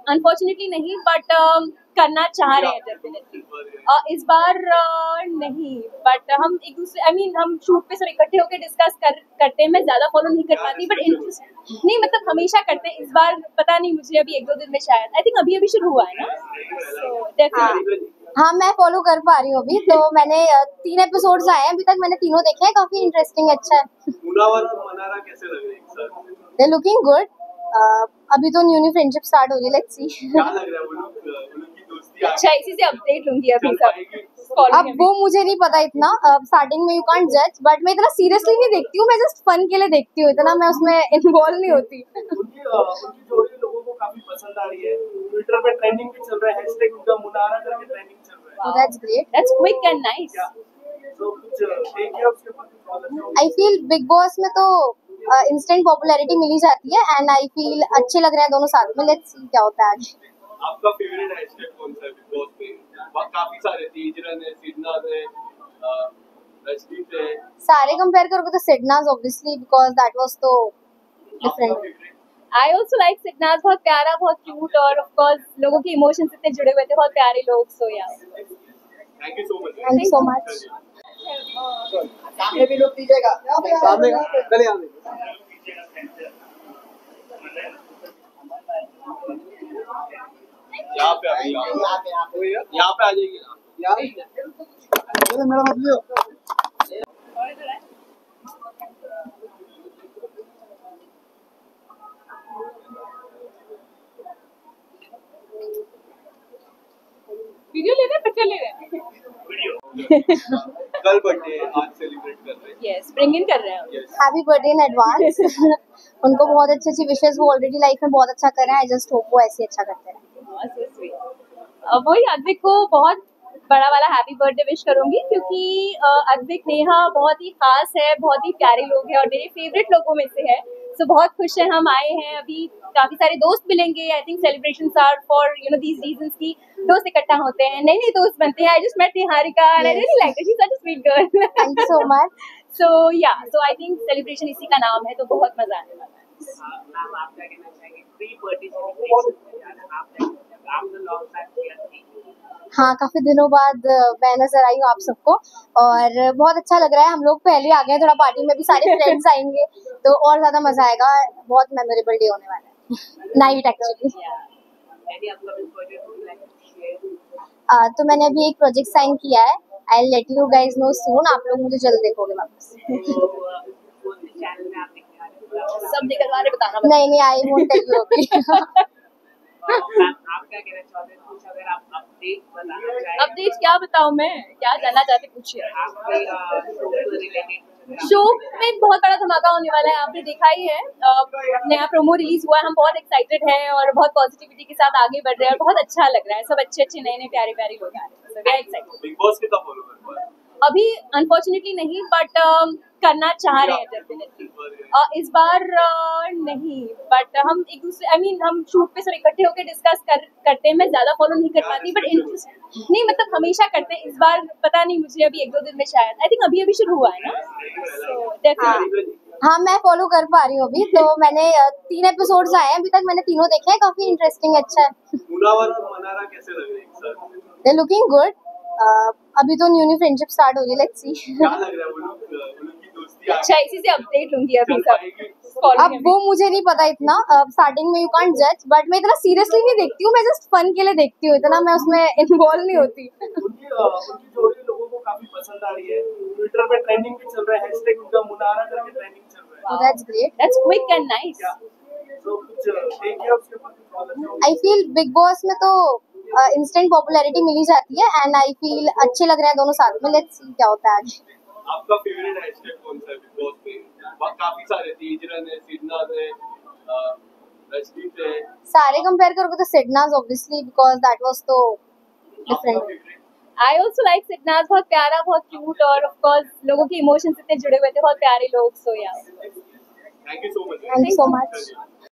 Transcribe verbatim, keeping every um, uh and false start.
Unfortunately नहीं, but uh, करना चाह रहे हैं डेफिनेटली। uh, इस बार uh, नहीं, बट हम एक दूसरे आई I मीन mean, हम शूट पे सब इकट्ठे होकर डिस्कस कर करते हैं। मैं ज्यादा फॉलो नहीं कर पाती, बट इंटरेस्ट नहीं, मतलब हमेशा करते हैं। इस बार पता नहीं, मुझे अभी एक दो दिन में शायद, आई थिंक अभी अभी शुरू हुआ है ना, सो डेफिनेटली। हाँ, मैं फॉलो कर पा रही हूँ अभी तो। मैंने तीन एपिसोड्स आए हैं अभी तक, मैंने तीनों देखे हैं। काफी इंटरेस्टिंग, अच्छा है। मुनावर और मनारा कैसे लग रहे हैं एक साथ? They looking good. अभी तो न्यू न्यू फ्रेंडशिप स्टार्ट हो रही है, लेट्स सी। क्या लग रहा है वो लोग वो लोग की दोस्ती? अच्छा, इसी से अपडेट लूंगी अभी सब। अब वो मुझे नहीं पता इतना, स्टार्टिंग में यू कांट जज, बट मैं इतना सीरियसली नहीं देखती हूँ। मैं जस्ट फन के लिए देखती हूँ, इतना मैं उसमें इन्वॉल्व नहीं होती। उनकी उनकी जोड़ी लोगों को काफी पसंद आ रही है। ट्विटर पे ट्रेंडिंग भी चल रहा है, हैशटैग उनका मुनारा करके ट्रेंडिंग चल रहा है। So that's great. That's quick and nice. तो कुछ देख के उसके ऊपर आई फील बिग बॉस में तो इंस्टेंट पॉपुलैरिटी मिली जाती है, एंड आई फील अच्छे लग रहे हैं दोनों साथ में। लेट्स सी क्या होता है आज। आपका फेवरेट हैशटैग कौन सा है बिग बॉस में? काफी सारे थे, इजरन है, सिडनाज है, रजनीत है। सारे कंपेयर करोगे तो SidNaaz obviously, because that was तो different. I also like SidNaaz, बहुत प्यारा, बहुत क्यूट, और ऑफ कोर्स लोगों के इमोशंस इतने जुड़े हुए थे, बहुत प्यारे लोग। So yeah thank you so much. Thank you so much. सामने भी लोग दीजिएगा, सामने चले आने। यहाँ पे आ यहाँ पे यहाँ पे आ जाइए ना यार। ये मेरा मत लियो। वीडियो ले रहे हैं, पिक्चर ले रहे हैं? कल बर्थडे आज सेलिब्रेट कर रहे हैं। यस, ब्रिंग इन कर रहे हैं। Yes, happy birthday in advance. उनको बहुत अच्छी अच्छी विशेस, वो ऑलरेडी लाइफ में बहुत अच्छा कर रहे हैं। आई जस्ट होप वो ऐसे अच्छा करते रहे। अब वही अद्विक को बहुत बड़ा वाला हैप्पी बर्थडे विश करूंगी, क्योंकि अद्विक, नेहा बहुत ही खास है, बहुत ही प्यारे लोग हैं और मेरे फेवरेट लोगों में से है। सो बहुत खुश हैं हम आए हैं। अभी काफी सारे दोस्त मिलेंगे। I think celebrations are for you know these reasons की दोस्त इकट्ठा होते हैं, नए नए दोस्त बनते हैं। I just met Niharika and I really like her, she is such a sweet girl. Thank you so much. So yeah, so I think celebration इसी का नाम है, तो बहुत मजा आने वाला है। मैम, आप क्या कहना चाहेंगे pre birthday celebration? After long time हाँ, काफी दिनों बाद मैं नजर आई हूँ आप सबको, और बहुत अच्छा लग रहा है। हम लोग पहले आ गए, थोड़ा पार्टी में भी सारे फ्रेंड्स आएंगे तो और ज्यादा मजा आएगा। बहुत मेमोरेबल डे होने वाला है, नाइट एक्चुअली। तो मैंने अभी एक प्रोजेक्ट साइन किया है, I let you guys know soon. आप लोग मुझे जल्द देखोगे वापस। सब निकलवा रहे, बताना। नहीं नहीं, आई वोंट टेल यू अभी। आप क्या कहना चाहते हैं? कुछ अगर आप अपडेट बताना चाहें। अपडेट क्या बताऊं मैं, क्या जानना चाहते पूछिए। शो में बहुत बड़ा धमाका होने वाला है, आपने देखा ही है। नया प्रोमो रिलीज हुआ है, हम बहुत एक्साइटेड हैं और बहुत पॉजिटिविटी के साथ आगे बढ़ रहे हैं और बहुत अच्छा लग रहा है। सब अच्छे अच्छे नए नए प्यारे प्यारे लोग आ रहे हैं, एक्साइटेड। बिग बॉस कितना फॉलो कर पा रहे हैं? अभी अनफॉर्चुनेटली नहीं, बट uh, करना चाह रहे हैं डेफिनेटली। uh, इस बार uh, नहीं, बट हम एक दूसरे आई I मीन mean, हम शूट पे सब इकट्ठे होकर डिस्कस कर करते हैं। मैं ज्यादा फॉलो नहीं कर पाती, बट इंटरेस्ट नहीं, मतलब हमेशा करते हैं। इस बार पता नहीं, मुझे अभी एक दो दिन में शायद, आई थिंक अभी अभी शुरू हुआ है ना, सो डेफिनेटली। हाँ, मैं फॉलो कर पा रही हूँ अभी तो। मैंने तीन एपिसोड्स आए हैं अभी तक, मैंने तीनों देखे हैं। काफी इंटरेस्टिंग, अच्छा है। मुनावर और मनारा कैसे लग रहे हैं एक साथ? They looking good. अभी तो न्यू न्यू फ्रेंडशिप स्टार्ट हो रही है, लेट्स सी। क्या लग रहा है वो लोग वो लोग की दोस्ती? अच्छा, इसी से अपडेट लूंगी अभी सब। अब वो मुझे नहीं पता इतना, स्टार्टिंग में यू कांट जज, बट मैं इतना सीरियसली नहीं देखती हूँ। मैं जस्ट फन के लिए देखती हूँ, इतना मैं उसमें इन्वॉल्व नहीं होती। उनकी उनकी जोड़ी लोगों को काफी पसंद आ रही है। ट्विटर पे ट्रेंडिंग भी चल रहा है, हैशटैग उनका मुनारा करके ट्रेंडिंग चल रहा है। So that's great. That's quick and nice. तो कुछ देख के उसके ऊपर आई फील बिग बॉस में तो इंस्टेंट पॉपुलैरिटी मिली जाती है, एंड आई फील अच्छे लग रहे हैं दोनों साथ में। लेट्स सी क्या होता है आज। आपका फेवरेट हैशटैग कौन सा है बिग बॉस में? काफी सारे थे, इजरन है, सिडनाज है, रजनीत है। सारे कंपेयर करोगे तो SidNaaz obviously, because that was तो different. I also like SidNaaz, बहुत प्यारा, बहुत क्यूट, और ऑफ कोर्स लोगों के इमोशंस इतने जुड़े हुए थे, बहुत प्यारे लोग। So yeah, thank you so much. Thank you so much.